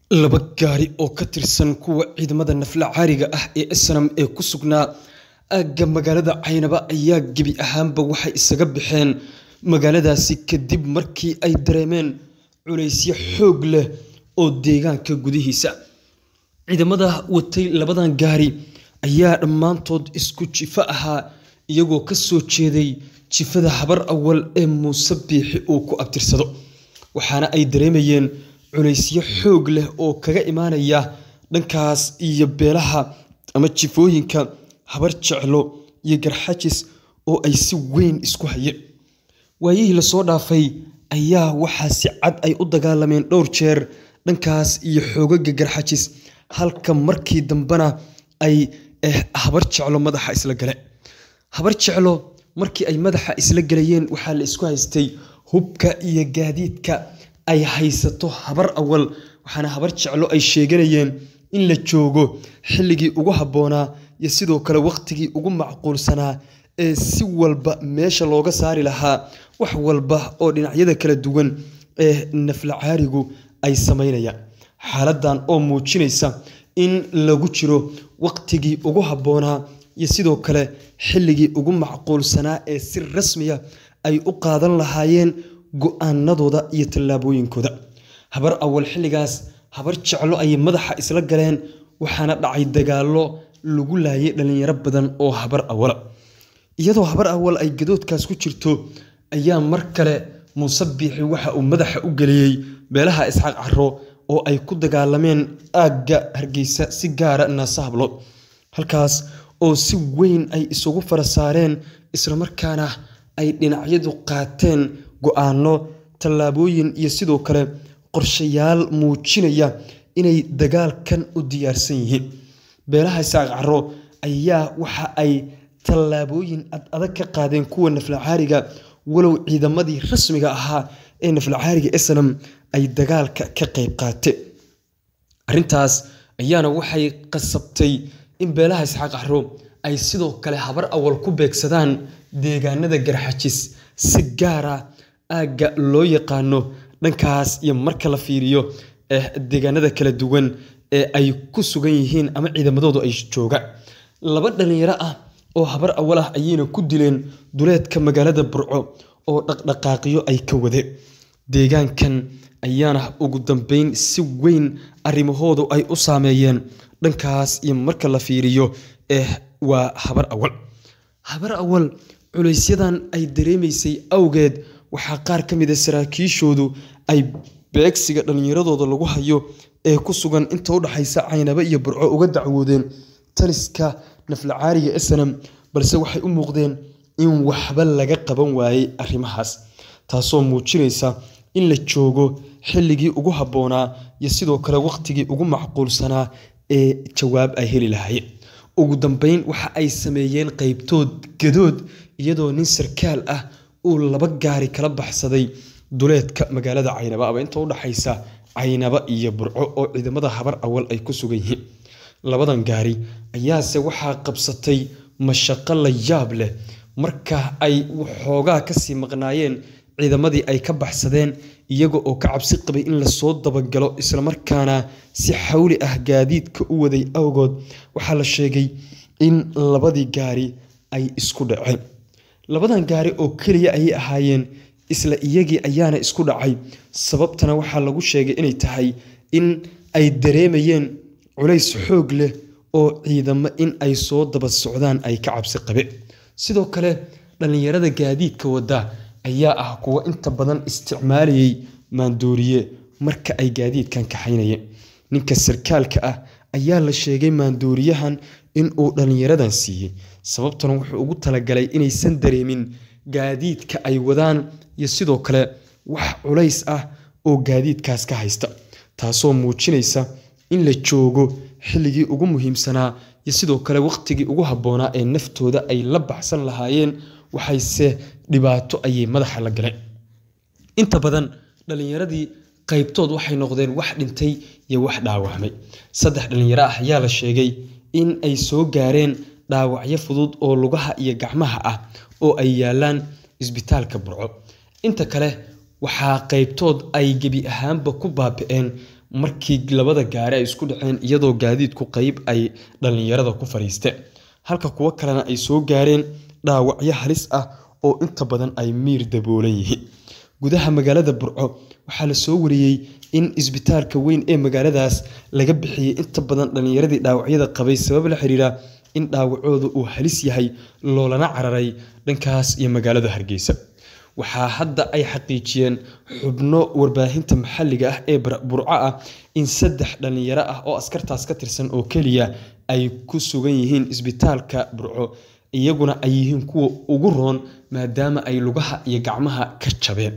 laba gaari oo ka tirsan kuwa ciidamada nafla caariga ah ee SNM ee ku sugnaa aagga magaalada Caynaba ayaa gebi ahaanba waxay isaga bixeen magaaladaasi kadib markii ay dareemeen culaysyo xoog leh oo deegaanka gudihiisa. ciidamada watay labadan gaari ayaa dhammaantood isku jifa ahaa, iyagoo ka soo jeeday jifada Habar Awal ee Muuse Biixi uu ku abtirsado, waxaana ay dareemayeen culaysyo xoog leh oo kaga imaanaya dhankaas iyo beelaha ama jifooyinka Habar Jeclo iyo Garxajis oo ay si weyn isku hayeen. waayihii la soo dhaafay ayaa waxaa si cad ay u dagaalameen dhowr jeer dhankaas iyo xoogaga Garxajis, halka markii dambana ay Habar Jeclo madaxa isla galeen. Habar Jeclo markii ay madaxa isla galayeen waxaa la isku haystay hubka iyo gaadiidka ay haysato Habar Awal, waxaana Habar Jeclo ay sheeganayeen in la joogo xilligii ugu habboonaa iyo sidoo kale waqtigii ugu macquulsanaa ee si walba meesha looga saari lahaa wax walba oo dhinacyada kala duwan ee nafla caarigu ay sameynayaan. xaaladan oo muujinaysa in lagu jiro waqtigii ugu habboonaa iyo sidoo kale xilligii ugu macquulsanaa ee si rasmi ah ay u qaadan lahaayeen go'aanadooda iyo tallaabooyinkooda. Habar Awal xilligaas Habar Jeclo ay madaxa isla galeen, waxaana dhacay dagaallo lagu laayay dhalinyaro badan oo Habar Awal. iyadoo Habar Awal ay gadoodkaas ku jirto ayaa mar kale Muuse Biixi waxa uu madaxa u galiyay beelaha Isxaaq Carro oo ay ku dagaalameen aagga Hargeysa, si gaar ah Naasa Hablood, halkaas oo si weyn ay isugu farasaareen isla markaana ay dhinacyadu qaateen go'aano, tallaabooyin iyo sidoo kale qorshayaal muujinaya inay dagaalkan u diyaarsan yihiin. beelaha Isxaaq Carro ayaa waxa ay tallaabooyin adag ka qaadeen kuwa nafla caariga, walow ciidamadii rasmiga ahaa ee nafla caariga SNM ay dagaalka ka qayb qaateen. arrintaas ayaana waxay qasabtay in beelaha Isxaaq Carro ay sidoo kale Habar Awal ku beegsadaan deegaanada Garxajis, si gaar ah aagga loo yaqaano dhankaas iyo marka la fiiriyo deegaanada kala duwan ee ay ku sugan yihiin ama ciidamadoodu ay joogaan. laba dhalinyaro ah oo Habar Awal ah ayayna ku dileen duleedka magaalada Burco oo dhaqdhaqaaqyo ay ka wadeen. deegaankan ayaana ugu dambeyn si weyn arrimahoodu ay u saameeyeen dhankaas iyo marka la fiiriyo waa Habar Awal. Habar Awal culaysyadan ay dareemaysay awgeed waxaa qaar ka mid ah saraakiishoodu ay beegsiga dhalinyaradooda lagu hayo ee ku sugan inta u dhaxaysa Caynaba iyo Burco uga dacwoodeen taliska nafla caariga SNM, balse waxay u muuqdeen in waxba laga qaban waayay arrimahaas, taasoo muujinaysa in la joogo xilligii ugu habboonaa iyo sidoo kale waqtigii ugu macquulsanaa ee jawaab ay heli lahaayeen. ugu dambeyn waxa ay sameeyeen qaybtood gadood, iyadoo nin sarkaal ah uu laba gaari kala baxsaday duleedka magaalada Caynaba ama inta u dhaxaysa Caynaba iyo Burco oo ciidamada Habar Awal ay ku sugan yihiin. labadan gaari ayaase waxaa qabsatay mashaqo la yaab leh marka ay waxoogaa ka sii maqnaayeen ciidamadii ay ka baxsadeen, iyaga oo ka cabsi qabay in la soo dabagalo isla markaana si xawli ah gaadiidka u waday awgood. waxaa la sheegay in labadii gaari ay isku dhaceen. labadan gaari oo kaliya ayay ahaayeen, isla iyagii ayaana isku dhacay. sababtana waxaa lagu sheegay inay tahay in ay dareemayeen culays xoog leh oo ciidamo in ay soo daba socdaan ay ka cabsi qabeen. sidoo kale dhalinyarada gaadiidka wada ayaa ah kuwa inta badan isticmaalayay maandooriye marka ay gaadiidkan kaxaynayeen. ninka sarkaalka ah ayaa la sheegay maandooriyahan in uu dhalinyaradan siiyey, sababtana wuxuu ugu talagalay inaysan dareemin gaadiidka ay wadaan iyo sidoo kale wax culays ah oo gaadiidkaas ka haysta, taasoo muujinaysa in la joogo xilligii ugu muhiimsanaa iyo sidoo kale waqtigii ugu habboonaa ee naftooda ay la baxsan lahaayeen, waxayse dhibaato ayay madaxa la galeen. inta badan dhalinyaradii qaybtood waxay noqdeen wax dhintay iyo wax dhaawacmay. 3 dhalinyaro ah ayaa la sheegay in ay soo gaareen dhaawacyo fudud oo lugaha iyo gacmaha ah oo ay yaalaan isbitaalka Burco. inta kale waxaa qaybtood ay gebi ahaanba ku baaba'een markii labada gaari ay isku dhaceen iyadoo gaadiidku qayb ay dhalinyarada ku fariisteen halka kuwa kalena ay soo gaareen dhaawacyo halis ah oo inta badan ay miir daboolan yihiin gudaha magaalada Burco waxaa la soo wariyay in isbitaalka weyn ee magaaladaas laga bixiyay inta badan dhalinyaradii dhaawacyada qabay sabab la xiriira in dhaawacoodu uu halis yahay loolana cararay dhankaas iyo magaalada Hargeysa waxaa hadda ay xaqiijiyeen xubno warbaahinta maxalliga ah ee Burco ah in 3 dhalinyaro ah oo askartaas ka tirsan oo kaliya ay ku sugan yihiin isbitaalka Burco iyaguna ay yihiin kuwa ugu roon maadaama ay lugaha iyo gacmaha ka jabeen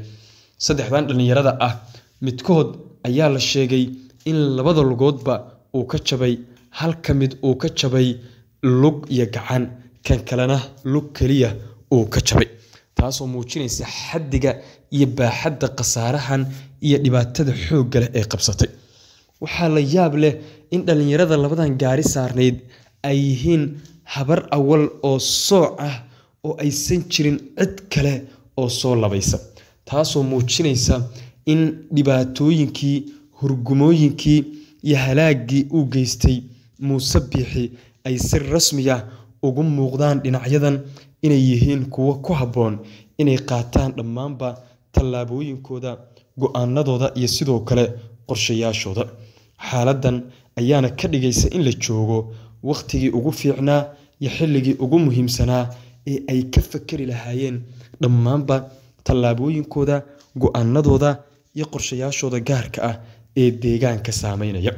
3 dhalinyarada ah midkood ayaa la sheegay in labada lugoodba uu ka jabay halka mid uu ka jabay lug iyo gacan kan kalena lug kaliya uu ka jabay taasoo muujinaysa xaddiga iyo baaxadda qasaarahan iyo dhibaatada xoogga leh ee qabsatay waxaa la yaab leh in dhalinyarada labadan gaari saarneyd ay yihiin habar awal oo sooc ah oo aysan jirin cid kale oo soo labaysa taasoo muujinaysa in dhibaatooyinkii hurgumooyinkii iyo halaagii uu geystay Muuse Biixi ay si rasmi ah ugu muuqdaan dhinacyadan inay yihiin kuwa ku habboon inay qaataan dhammaanba tallaabooyinkooda go'aanadooda iyo sidoo kale qorshayaashooda xaaladdan ayaana ka dhigaysa in la joogo waqtigii ugu fiicnaa iyo xilligii ugu muhiimsanaa ee ay ka fakari lahaayeen dhammaanba tallaabooyinkooda go'aanadooda iyo qorshayaashooda gaarka ah ee deegaanka saameynaya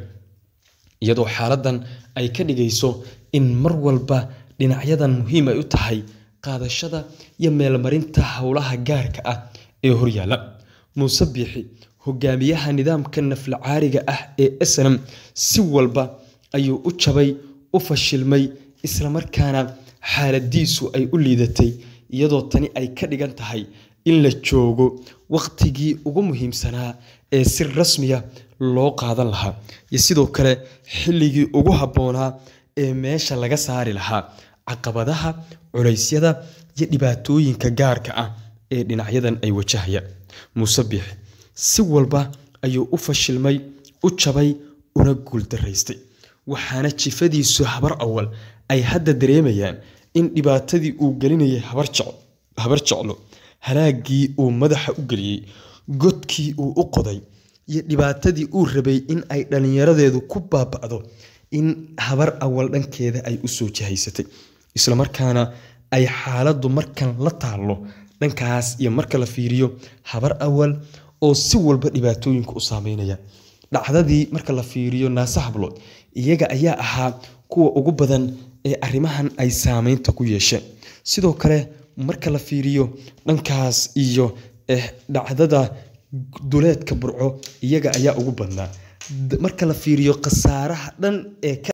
iyadoo xaaladdan ay ka dhigayso in mar walba dhinacyadan muhiim ay u tahay qaadashada iyo meelmarinta howlaha gaarka ah ee horyaala Muuse Biixi hogaamiyaha nidaamka naflacaariga ah ee SNM si walba ayuu u jabay u fashilmay isla markaana xaaladiisu ay u liidatay iyadoo tani ay ka dhigan tahay in la joogo waqtigii ugu muhiimsanaa ee si rasmi ah loo qaadan lahaa iyo sidoo kale xilligii ugu habboonaa ee meesha laga saari lahaa caqabadaha culeysyada iyo dhibaatooyinka gaarka ah ee dhinacyadan ay wajahayaan Muuse Biixi si walba ayuu u fashilmay u jabay una guuldaraystay waxaana jifadiisu habar awal ay hadda dareemayaan in dhibaatadii uu gelinayay habar jeclo halaagii uu madaxa u geliyay godkii uu u qoday iyo dhibaatadii uu rabay in ay dhalinyaradeedu ku baaba'do in habar awal dhankeeda ay u soo jahaysatay isla markaana ay xaaladdu markan la taalo dhankaas iyo marka la fiiriyo habar awal oo si walba dhibaatooyinka u saameynaya dhacdadii marka la fiiriyo Naasa Hablood iyaga ayaa ahaa kuwa ugu badan ee arrimahan ay saameynta ku yeesheen sidoo kale marka la fiiriyo dhankaas iyo dhacdada duleedka Burco iyaga ayaa ugu badnaa marka la fiiriyo qasaaraha dhan ee